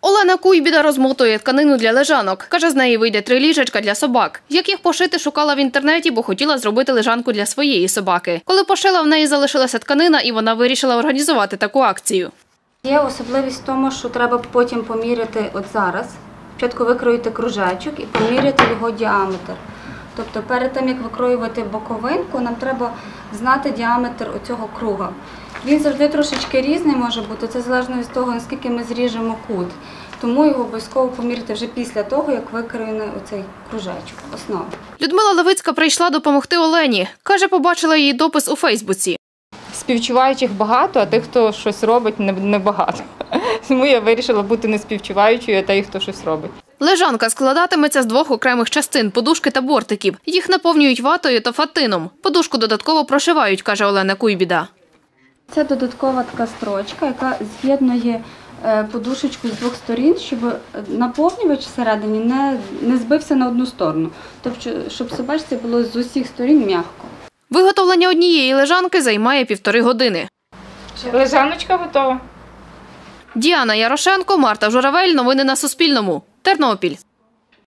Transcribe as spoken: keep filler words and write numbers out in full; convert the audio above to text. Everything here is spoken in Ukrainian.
Олена Куйбіда розмотує тканину для лежанок. Каже, з неї вийде три ліжечка для собак. Як їх пошити, шукала в інтернеті, бо хотіла зробити лежанку для своєї собаки. Коли пошила, в неї залишилася тканина, і вона вирішила організувати таку акцію. Є особливість в тому, що треба потім поміряти от зараз. Спочатку викроїти кружечок і поміряти його діаметр. Тобто перед тим, як викроювати боковинку, нам треба знати діаметр оцього круга. Він завжди трошечки різний може бути, це залежно від того, наскільки ми зріжемо кут. Тому його обов'язково поміряти вже після того, як викроєний оцей кружечок, основа. Людмила Левицька прийшла допомогти Олені. Каже, побачила її допис у Фейсбуці. Співчуваючих багато, а тих, хто щось робить, небагато. Тому я вирішила бути не співчуваючою, а тих, хто щось робить. Лежанка складатиметься з двох окремих частин – подушки та бортиків. Їх наповнюють ватою та фатином. Подушку додатково прошивають, каже Олена Куйбіда. Це додаткова така строчка, яка з'єднує подушечку з двох сторін, щоб наповнювач всередині не, не збився на одну сторону. Тобто, щоб собачці було з усіх сторін м'яко. Виготовлення однієї лежанки займає півтори години. Лежаночка готова. Діана Ярошенко, Марта Журавель. Новини на Суспільному. Тернопіль.